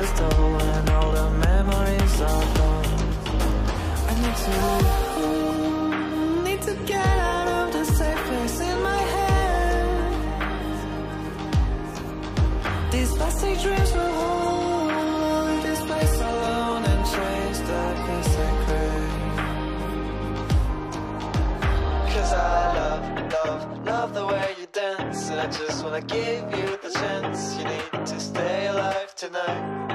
stolen, all the memories are gone. I need to get out of the safe place in my head. These plastic dreams will hold this place alone and chase the peace I crave. 'Cause I love the way you dance, and I just wanna give you the chance. You need to stay alive tonight.